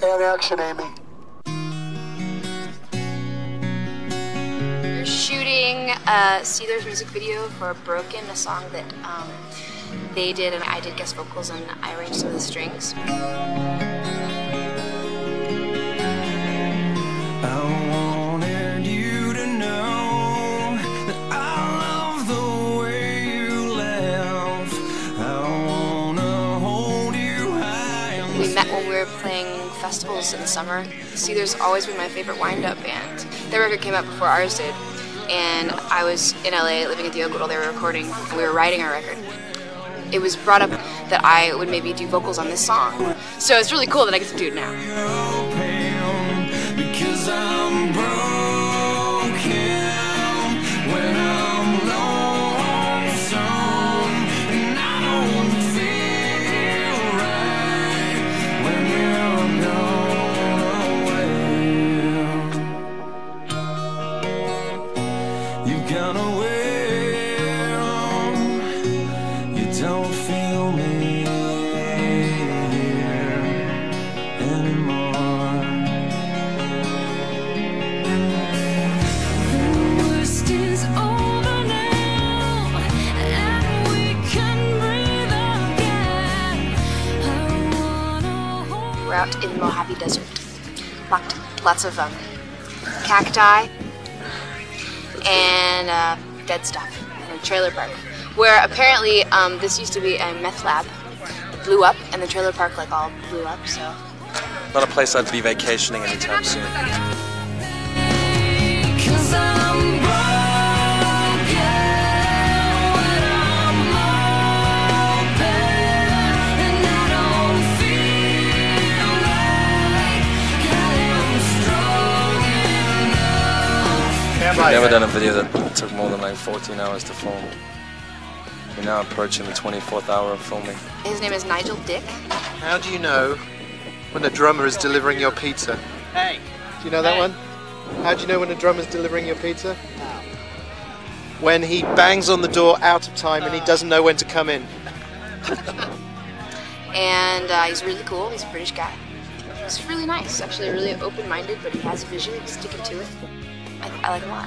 And action, Amy. We're shooting Seether's music video for Broken, a song that they did, and I did guest vocals, and I arranged some of the strings. We met when we were playing festivals in the summer. Seether's always been my favorite wind-up band. Their record came out before ours did, and I was in LA living at the Oakwood while they were recording, and we were writing our record. It was brought up that I would maybe do vocals on this song, so it's really cool that I get to do it now. You've gone away, you don't feel me here anymore. The worst is over now, and we can breathe again. We're out in the Mojave Desert. Lots of cacti and dead stuff in a trailer park, where apparently this used to be a meth lab. It blew up, and the trailer park like all blew up. So not a place I'd be vacationing anytime soon. I've never done a video that took more than like 14 hours to film. We're now approaching the 24th hour of filming. his name is Nigel Dick. How do you know when the drummer is delivering your pizza? Hey. Do you know that one? How do you know when the drummer's delivering your pizza? When he bangs on the door out of time and he doesn't know when to come in. And he's really cool. He's a British guy. He's really nice, actually really open-minded, but he has a vision. He's sticking to it. I like him a lot.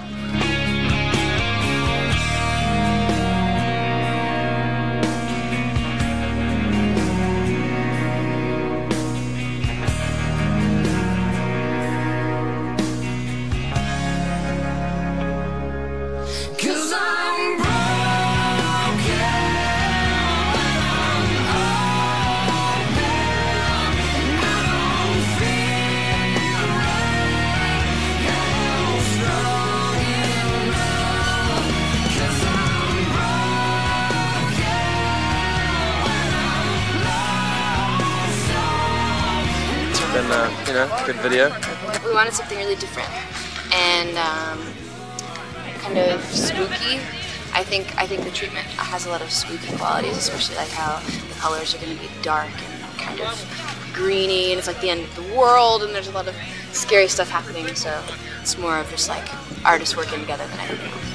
Been you know, good video. We wanted something really different and kind of spooky. I think the treatment has a lot of spooky qualities, especially like how the colors are going to be dark and kind of greeny, and it's like the end of the world, and there's a lot of scary stuff happening. So it's more of just like artists working together than anything else.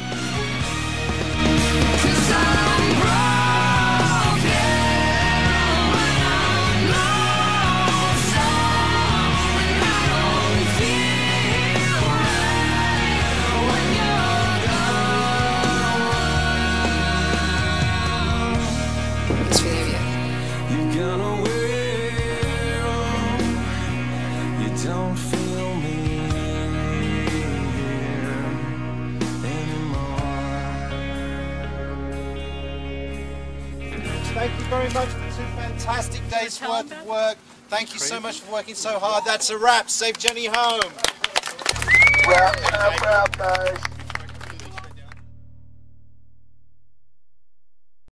Don't feel me here anymore. Thank you very much for 2 fantastic days worth of work. Thank you so much for working so hard. That's a wrap. Safe journey home. Wrap, guys.